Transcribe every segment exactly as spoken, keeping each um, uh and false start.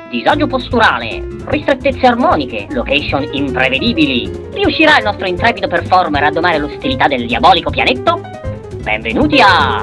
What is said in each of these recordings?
disagio posturale, ristrettezze armoniche, location imprevedibili. Riuscirà il nostro intrepido performer a domare l'ostilità del diabolico pianetto? Benvenuti a...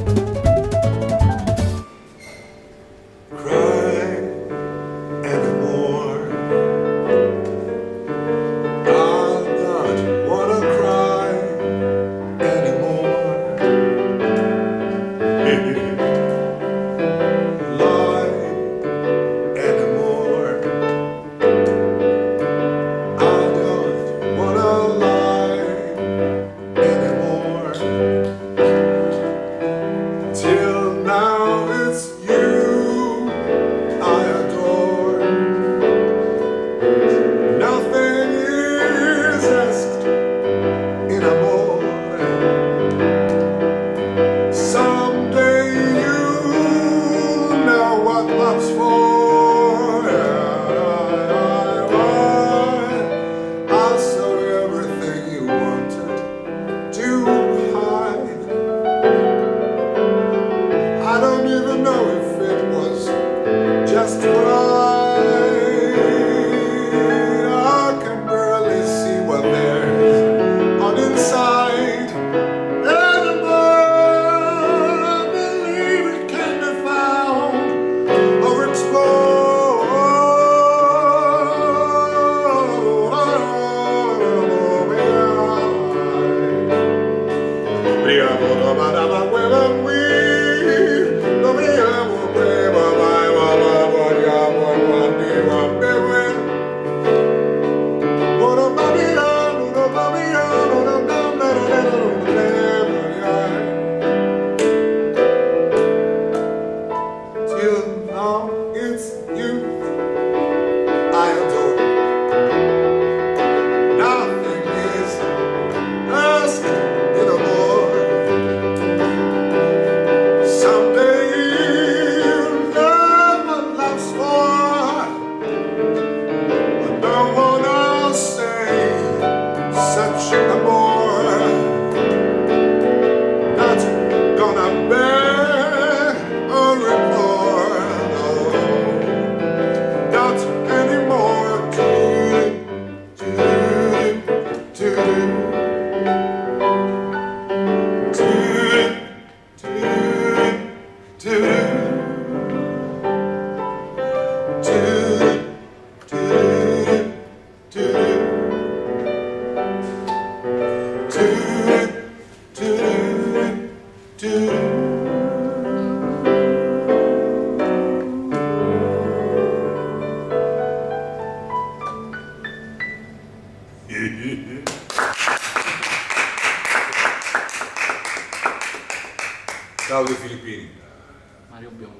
Claudio Filippini. Mario Biondi.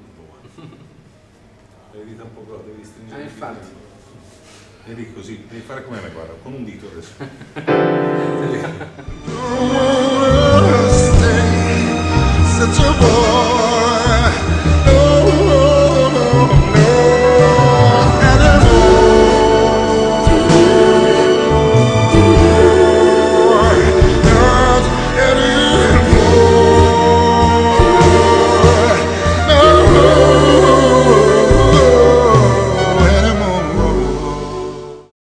Le dita un po' devi stringere. Ah, infatti. Vedi così, devi fare come me, guarda, con un dito adesso.